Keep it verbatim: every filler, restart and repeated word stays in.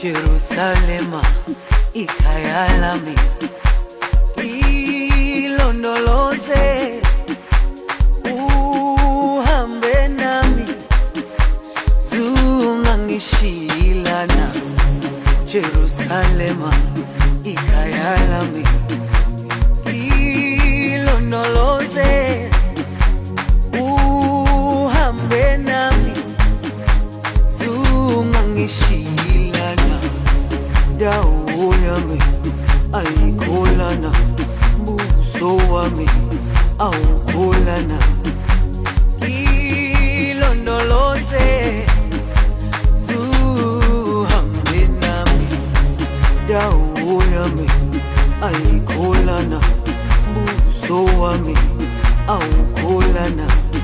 Jerusalema ikhaya lami, ilondoloze uhambe nami, zungangishilana. Jerusalema ikhaya lami, ilondoloze uhambe nami, zungangishilana. Dawo yami ayikholana, buso wami awukholana. Ilondoloze zuhambe nami, dawo yami ayikholana, buso wami awukholana.